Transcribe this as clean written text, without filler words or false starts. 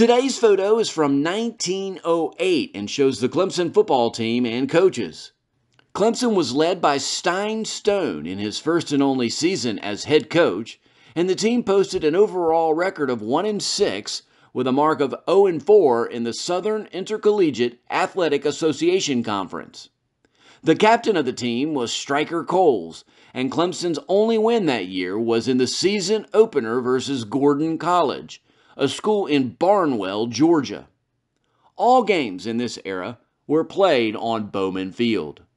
Today's photo is from 1908 and shows the Clemson football team and coaches. Clemson was led by Stein Stone in his first and only season as head coach, and the team posted an overall record of 1-6 with a mark of 0-4 in the Southern Intercollegiate Athletic Association Conference. The captain of the team was Stricker Coles, and Clemson's only win that year was in the season opener versus Gordon College, a school in Barnwell, Georgia. All games in this era were played on Bowman Field.